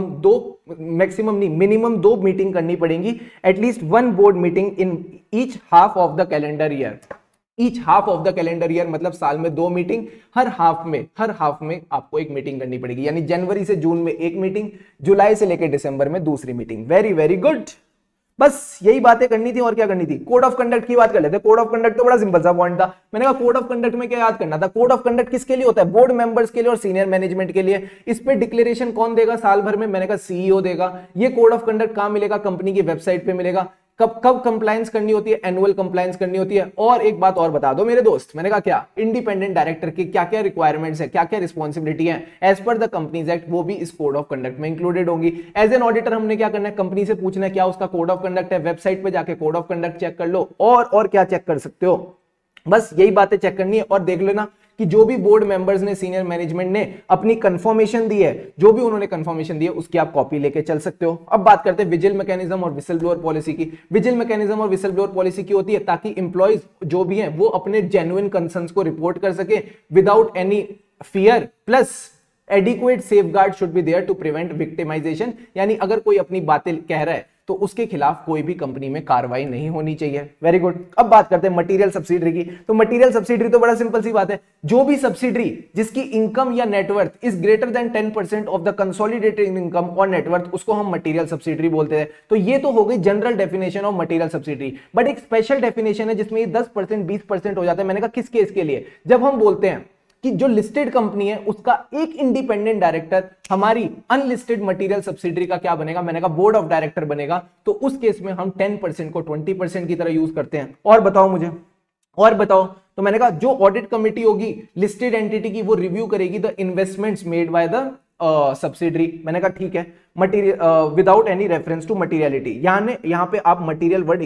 मिनिमम 2 मीटिंग करनी पड़ेगी। At least 1 board meeting in each half of the calendar year. Each half of the calendar year मतलब साल में 2 मीटिंग, हर हाफ में आपको एक मीटिंग करनी पड़ेगी। यानी जनवरी से जून में एक मीटिंग, जुलाई से लेकर दिसंबर में दूसरी मीटिंग। Very very good. बस यही बातें करनी थी और क्या करनी थी। कोड ऑफ कंडक्ट की बात कर लेते हैं। कोड ऑफ कंडक्ट तो बड़ा सिंपल सा पॉइंट था। मैंने कहा कोड ऑफ कंडक्ट में क्या याद करना था? कोड ऑफ कंडक्ट किसके लिए होता है? बोर्ड मेंबर्स के लिए और सीनियर मैनेजमेंट के लिए। इस पे डिक्लेरेशन कौन देगा साल भर में? मैंने कहा सीईओ देगा। ये कोड ऑफ कंडक्ट कहां मिलेगा? कंपनी की वेबसाइट पे मिलेगा। कब कंप्लायंस करनी होती है? एनुअल कंप्लायंस करनी होती है। और एक बात और बता दो मेरे दोस्त, मैंने कहा क्या इंडिपेंडेंट डायरेक्टर की क्या क्या रिक्वायरमेंट्स है, क्या क्या रिस्पॉन्सिबिलिटी है as per the companies act, वो भी इस कोड ऑफ कंडक्ट में इंक्लूडेड होंगी। एज एन ऑडिटर हमने क्या करना है? कंपनी से पूछना है क्या उसका कोड ऑफ कंडक्ट है। वेबसाइट पे जाके कोड ऑफ कंडक्ट चेक कर लो। और क्या चेक कर सकते हो? बस यही बातें चेक करनी है। और देख लेना कि जो भी बोर्ड मेंबर्स ने, सीनियर मैनेजमेंट ने अपनी कंफर्मेशन दी है, जो भी उन्होंने कंफर्मेशन दी है उसकी आप कॉपी लेके चल सकते हो। अब बात करते हैं विजिल मैकेनिज्म और विसल ब्लोअर पॉलिसी की। विजिल मैकेनिज्म और विसल ब्लोअर पॉलिसी की होती है ताकि इंप्लॉइज जो भी हैं वो अपने जेन्युइन कंसर्न्स को रिपोर्ट कर सके without any fear, plus adequate safeguard should be there to prevent victimisation. यानी अगर कोई अपनी बातें कह रहा है तो उसके खिलाफ कोई भी कंपनी में कार्रवाई नहीं होनी चाहिए। Very good. अब बात करते हैं मटेरियल सब्सिडरी की। तो मटेरियल सब्सिडरी तो बड़ा सिंपल सी बात है, जो भी सब्सिडरी जिसकी इनकम या net worth is greater than 10% of the consolidated income और नेटवर्थ, उसको हम मटेरियल सब्सिडरी बोलते हैं। तो ये तो हो गई general definition of material subsidiary. But एक स्पेशल डेफिनेशन है जिसमें 10%, 20% हो जाता है। मैंने कहा किस केस के लिए? जब हम बोलते हैं कि जो लिस्टेड कंपनी है उसका एक इंडिपेंडेंट डायरेक्टर हमारी अनलिस्टेड मटेरियल सब्सिडरी का क्या बनेगा? मैंने कहा बोर्ड ऑफ डायरेक्टर बनेगा। तो उस केस में हम 10% को 20% की तरह यूज करते हैं। और बताओ तो मैंने कहा जो ऑडिट कमेटी होगी लिस्टेड एंटिटी की, वो रिव्यू करेगी the investments made by the subsidiary. मैंने कहा ठीक है, material without any reference to materiality. यहां पे आप मटीरियल वर्ड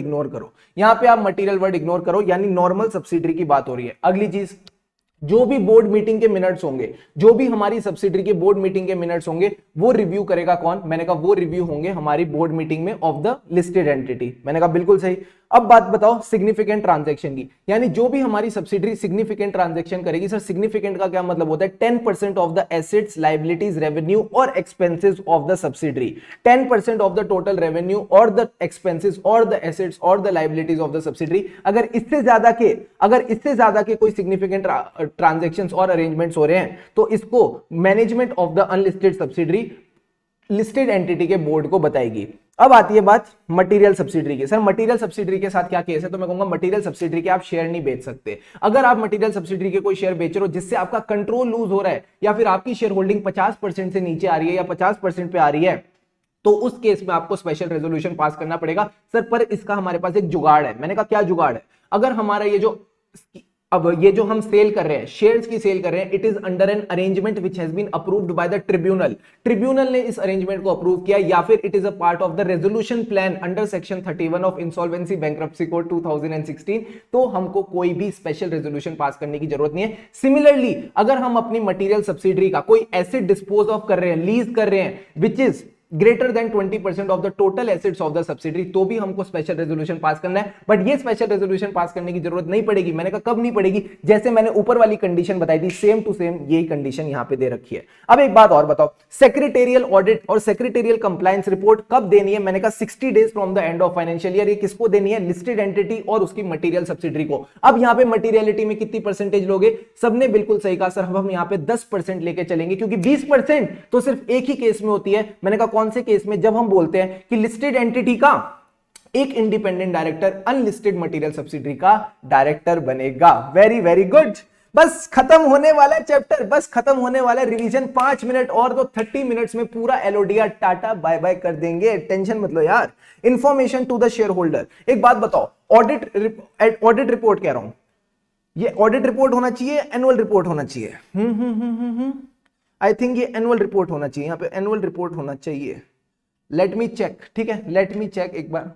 इग्नोर करो, यानी नॉर्मल सब्सिडरी की बात हो रही है। अगली चीज, जो भी बोर्ड मीटिंग के मिनट्स होंगे, जो भी हमारी सब्सिडरी के बोर्ड मीटिंग के मिनट्स होंगे, वो रिव्यू करेगा कौन? मैंने कहा वो रिव्यू होंगे हमारी बोर्ड मीटिंग में ऑफ द लिस्टेड एंटिटी। मैंने कहा बिल्कुल सही। अब बात बताओ सिग्निफिकेंट ट्रांजैक्शन की, यानी जो भी हमारी सब्सिडरी सिग्निफिकेंट ट्रांजैक्शन करेगी। सर सिग्निफिकेंट का क्या मतलब होता है? 10% of the assets, liabilities, revenue और expenses of the subsidiary. 10% of the total revenue और द एक्सपेंसेस और द एसेट्स और the liabilities of the subsidiary. अगर इससे ज्यादा के कोई सिग्निफिकेंट ट्रांजैक्शंस और अरेंजमेंट्स हो रहे हैं तो इसको management of the unlisted subsidiary listed entity के बोर्ड को बताएगी। अब आती है बात मटेरियल सब्सिडरी की। सर मटेरियल सब्सिडरी के साथ क्या केस है? तो मैं कहूंगा मटेरियल सब्सिडरी के आप शेयर नहीं बेच सकते। अगर आप मटेरियल सब्सिडरी के कोई शेयर बेच रहे हो जिससे आपका कंट्रोल लूज हो रहा है या फिर आपकी शेयर होल्डिंग 50% से नीचे आ रही है या 50% पे आ रही है, तो उस केस में आपको स्पेशल रेजोल्यूशन पास करना पड़ेगा। सर पर इसका हमारे पास एक जुगाड़ है। मैंने कहा क्या जुगाड़ है? अगर हमारा ये जो हम सेल कर रहे हैं, शेयर्स की सेल कर रहे हैं, it is under an arrangement which has been approved by the tribunal. Tribunal ने इस अरेंजमेंट को अप्रूव किया, या फिर it is a part of the resolution plan under section 31 of insolvency bankruptcy code 2016, तो हमको कोई भी स्पेशल रेजोल्यूशन पास करने की जरूरत नहीं है। सिमिलरली अगर हम अपनी मटेरियल सब्सिडरी का कोई एसेट डिस्पोज ऑफ कर रहे हैं, लीज कर रहे हैं, which is greater than 20% of the total assets of the subsidiary, तो भी हमको स्पेशल रेजोल्यूशन पास करना है। बट ये स्पेशल रेजोल्यूशन पास करने की जरूरत नहीं पड़ेगी। मैंने कहा कब नहीं पड़ेगी? जैसे मैंने ऊपर वाली कंडीशन बताई थी, सेम टू सेम यही कंडीशन यहां पे दे रखी है। अब एक बात और बताओ, सेक्रेटेरियल ऑडिट और सेक्रेटेरियल कंप्लायंस रिपोर्ट कब देनी है? मैंने कहा 60 days from the end of financial year. ये किसको देनी है? लिस्टेड एंटिटी और उसकी मटेरियल सब्सिडरी को। अब यहां पे मटेरियलिटी में कितनी परसेंटेज लोगे? सबने बिल्कुल सही कहा सर, हम यहां पे 10% लेके चलेंगे, क्योंकि 20% तो सिर्फ एक ही केस में होती है। मैंने कहा कौन से केस में? जब हम बोलते हैं कि लिस्टेड एंटिटी का एक independent director unlisted material subsidiary का डायरेक्टर बनेगा। Very very good. बस खत्म होने वाला है चैप्टर, बस खत्म होने वाला है रिवीजन। 5 मिनट और तो 30 मिनट्स में पूरा एलओडीआर टाटा बाय बाय कर देंगे। टेंशन मत लो यार। Information to the share holder. एक बात बताओ, ऑडिट रिपोर्ट कह रहा हूं, ये ऑडिट रिपोर्ट होना चाहिए, एनुअल रिपोर्ट होना चाहिए? आई थिंक ये एनुअल रिपोर्ट होना चाहिए। यहां पे एनुअल रिपोर्ट होना चाहिए। लेट मी चेक, ठीक है, लेट मी चेक एक बार।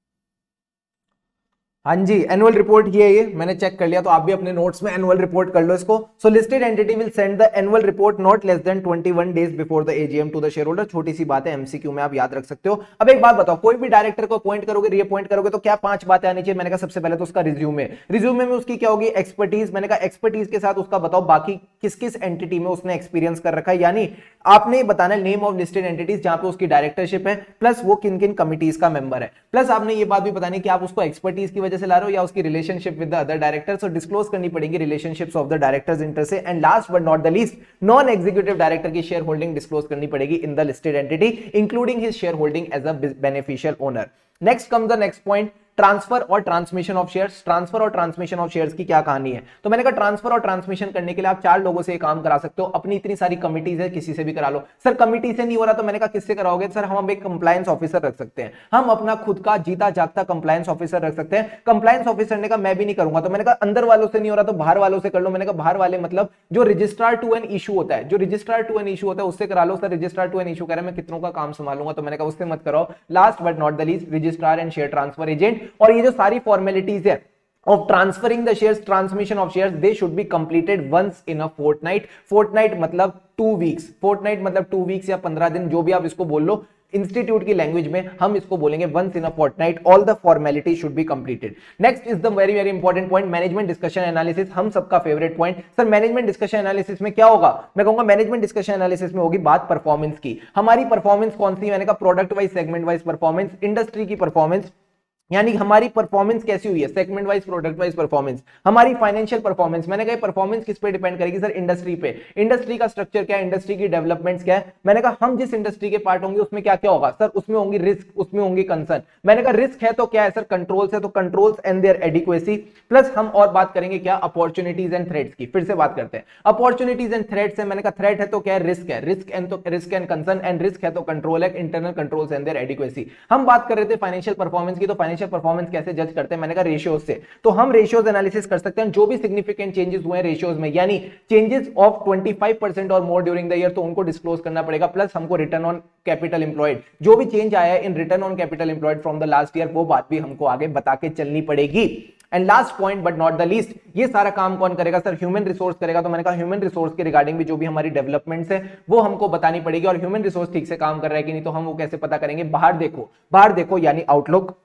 हाँ जी, एनुअल रिपोर्ट ये मैंने चेक कर लिया, तो आप भी अपने नोट्स में एनुअल रिपोर्ट कर लो इसको। So listed entity will send the annual report not less than 21 days before the AGM to the share holder. छोटी सी बात है, एमसीक्यू में आप याद रख सकते हो। अब एक बात बताओ, कोई भी डायरेक्टर को अपॉइंट करोगे, रीअपॉइंट करोगे, तो क्या 5 बातें आनी चाहिए? मैंने कहा सबसे पहले तो उसका रिज्यूमे। रिज्यूमे में उसकी क्या होगी? एक्सपर्टीज। मैंने कहा एक्सपर्टीज के साथ उसका बताओ बाकी किस किस एंटिटी में उसने एक्सपीरियंस कर रखा है, यानी आपने बताना नेम ऑफ लिस्टेड एंटिटीज जहां पे उसकी डायरेक्टरशिप है, प्लस वो किन किन कमिटीज का मेंबर है, प्लस आपने ये बात भी बतानी कि आप उसको एक्सपर्टीज की वजह से ला रहे हो या उसकी relationship with the other directors. और डिस्क्लोज करनी पड़ेगी relationships of the directors inter se. And last but not the least, non executive director की शेयर होल्डिंग डिस्क्लोज करनी पड़ेगी in the listed entity, including his shareholding as a beneficial owner. Next comes the next point, transfer और transmission of shares. Transfer और transmission of shares की क्या कहानी है? तो मैंने कहा ट्रांसफर और ट्रांसमिशन करने के लिए आप 4 लोगों से काम करा सकते हो। अपनी इतनी सारी कमिटीज है, किसी से भी करा लो। सर कमिटी से नहीं हो रहा, तो मैंने कहा किससे कराओगे? सर हम एक कंप्लायंस ऑफिसर रख सकते हैं, हम अपना खुद का जीता जागता कंप्लायंस ऑफिसर रख सकते हैं। कंप्लायंस ऑफिसर ने कहा मैं भी नहीं करूंगा, तो मैंने कहा अंदर वालों से नहीं हो रहा तो बाहर वालों से कर लो। मैंने कहा बाहर वाले मतलब जो रजिस्ट्रार टू एन इशू होता है, जो रजिस्ट्रार टू एन इशू होता है उससे करा लो। Sir registrar to an issue कह रहा है मैं कितनों का काम संभालूंगा, तो मैंने कहा उससे मत कराओ। Last but not the least, registrar and share transfer agent. और ये जो सारी फॉर्मेलिटीज है of transferring the shares, transmission of shares, they should be completed once in a fortnight. fortnight मतलब 2 weeks, fortnight मतलब 2 weeks या 15 दिन, जो भी आप इसको बोल लो। इंस्टीट्यूट की लैंग्वेज में हम इसको बोलेंगे once in a fortnight. All the formality should be completed. Next is the very very important point, management discussion analysis. हम सबका favourite point. Sir management discussion analysis में क्या होगा? मैं कहूंगा मैनेजमेंट डिस्कशन एनालिसिस में होगी बात परफॉर्मेंस की। हमारी परफॉर्मेंस कौन सी? मैंने कहा product wise, segment wise performance, industry की परफॉर्मेंस, यानी हमारी परफॉर्मेंस कैसी हुई है, segment wise, product wise performance. हमारी फाइनेंशियल परफॉर्मेंस, मैंने कहा परफॉर्मेंस किस पे डिपेंड करेगी? सर इंडस्ट्री पे। इंडस्ट्री का स्ट्रक्चर क्या है, इंडस्ट्री की डेवलपमेंट्स क्या है। मैंने कहा हम जिस इंडस्ट्री के पार्ट होंगे उसमें क्या क्या होगा? सर उसमें होंगी रिस्क, उसमें होंगी कंसर्न। मैंने कहा रिस्क है तो क्या है? सर कंट्रोल्स है, तो controls and their adequacy. Plus हम और बात करेंगे क्या? अपॉर्चुनिटीज एंड थ्रेट्स की। फिर से बात करते हैं अपॉर्चुनिटीज एंड थ्रेट्स है। मैंने कहा थ्रेट है तो क्या है? रिस्क है, risk and concern, and risk है तो कंट्रोल है, internal controls and their adequacy. हम बात कर रहे थे फाइनेंशियल परफॉर्मेंस की, तो फाइनेंशियल परफॉर्मेंस कैसे जज करते हैं? मैंने कहा रेशियोज से। तो हम रेशियोज एनालिसिस कर सकते हैं, जो भी सिग्निफिकेंट चेंजेस हुए हैं रेशियोज में, यानी चेंजेस ऑफ 25% और मोर ड्यूरिंग द ईयर, तो उनको डिस्क्लोज करना पड़ेगा। प्लस हमको रिटर्न ऑन कैपिटल एम्प्लॉयड, जो भी चेंज आया है in return on capital employed from the last year, वो बात भी हमको आगे बता के चलनी पड़ेगी। And last point but not the least, ये सारा काम कौन करेगा? सर ह्यूमन रिसोर्स करेगा। तो मैंने कहा ह्यूमन रिसोर्स के रिगार्डिंग भी जो भी हमारी डेवलपमेंट्स है वो हमको बतानी पड़ेगी। और ह्यूमन रिसोर्स ठीक से काम कर रहा है कि नहीं, तो हम वो कैसे पता करेंगे? बाहर देखो यानी आउटलुक,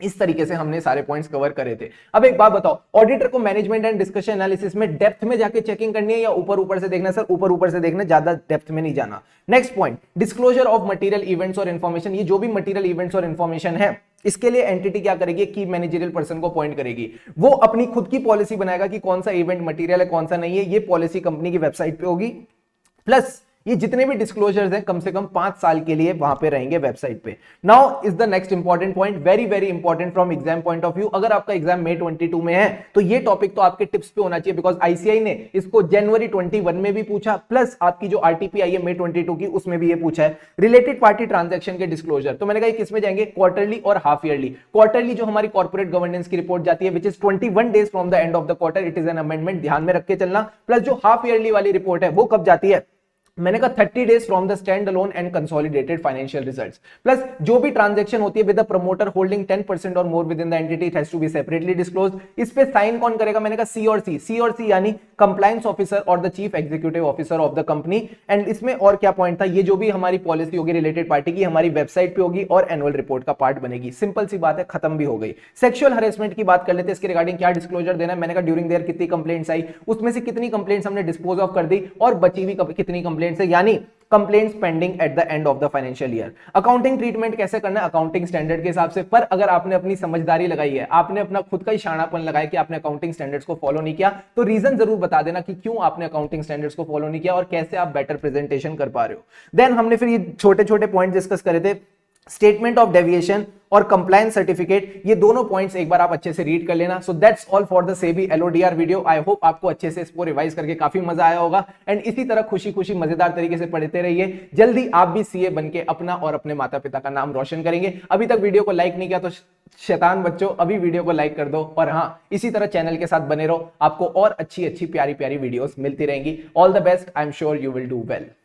इस तरीके से हमने सारे पॉइंट्स कवर करे थे। अब एक बात बताओ, ऑडिटर को मैनेजमेंट एंड डिस्कशन एनालिसिस में डेप्थ में जाके चेकिंग करनी है या ऊपर ऊपर से देखना? सर ऊपर ऊपर से देखना, ज्यादा डेप्थ में नहीं जाना। Next point, disclosure of material events और इन्फॉर्मेशन। ये जो भी मटेरियल इवेंट्स और इन्फॉर्मेशन है, इसके लिए एंटिटी क्या करेगी? की मैनेजरियल पर्सन को अपॉइंट करेगी। वो अपनी खुद की पॉलिसी बनाएगा कि कौन सा इवेंट मटेरियल है, कौन सा नहीं है। ये पॉलिसी कंपनी की वेबसाइट पे होगी। प्लस ये जितने भी डिस्क्लोजर्स हैं कम से कम 5 साल के लिए वहां पे रहेंगे वेबसाइट पे। Now is the next important point, very very important from exam point of view. अगर आपका एग्जाम मई 22 में है तो ये टॉपिक तो आपके टिप्स पे होना चाहिए, बिकॉज आईसीआई ने इसको जनवरी 21 में भी पूछा, प्लस आपकी जो आरटीपी आई है मई 22 की उसमें भी ये पूछा है। रिलेटेड पार्टी ट्रांजेक्शन के डिस्क्लोजर, तो मैंने कहा किसमें जाएंगे? क्वार्टरली और हाफ ईयरली। क्वार्टरली जो हमारी कॉर्पोरेट गवर्नेंस की रिपोर्ट जाती है, which is 21 days from the end of the quarter, it is an amendment, ध्यान में रख के चलना। प्लस जो हाफ ईयरली वाली रिपोर्ट है वो कब जाती है? मैंने कहा 30 days from the standalone and consolidated financial results. Plus जो भी ट्रांजैक्शन होती है विद द प्रमोटर होल्डिंग 10% और more within the entity, it has to be separately disclosed. इस पे साइन कौन करेगा? मैंने कहा सी और सी यानी कंप्लायंस ऑफिसर और the chief executive officer of the company. And इसमें और क्या पॉइंट था? ये जो भी हमारी पॉलिसी होगी रिलेटेड पार्टी की, हमारी वेबसाइट पे होगी और एनुअल रिपोर्ट का पार्ट बनेगी। सिंपल सी बात है, खत्म भी हो गई। सेक्सुअल हरेसमेंट की बात कर लेते हैं, इसके रिगार्डिंग क्या डिस्क्लोजर देना है? मैंने कहा ड्यूरिंग देयर कितनी कंप्लेंट्स आई, उसमें से कितनी कंप्लेंट्स हमने डिस्पोज ऑफ कर दी और बची हुई कितनी कंप्लेंट्स है, यानी complaints pending at the end of the financial year. Accounting treatment कैसे करना है? अकाउंटिंग स्टैंडर्ड के हिसाब से। पर अगर आपने अपनी समझदारी लगाई है, आपने अपना खुद का ही शाणापन लगाया कि आपने अकाउंटिंग स्टैंडर्ड्स को फॉलो नहीं किया, तो रीजन जरूर बता देना कि क्यों आपने अकाउंटिंग स्टैंडर्ड्स को फॉलो नहीं किया और कैसे आप बेटर प्रेजेंटेशन कर पा रहे हो। देन हमने फिर ये छोटे छोटे पॉइंट डिस्कस करे थे, स्टेटमेंट ऑफ डेविएशन और कंप्लायंस सर्टिफिकेट। ये दोनों पॉइंट्स एक बार आप अच्छे से रीड कर लेना। So that's all for the SEBI LODR video. I hope आपको अच्छे से इसको रिवाइज करके काफी मजा आया होगा एंड इसी तरह खुशी खुशी मजेदार तरीके से पढ़ते रहिए। जल्दी आप भी सीए बनके अपना और अपने माता पिता का नाम रोशन करेंगे। अभी तक वीडियो को लाइक नहीं किया तो शैतान बच्चों अभी वीडियो को लाइक कर दो, और हाँ इसी तरह चैनल के साथ बने रहो, आपको और अच्छी अच्छी प्यारी प्यारी वीडियोस मिलती रहेंगी। All the best, I am sure you will do well.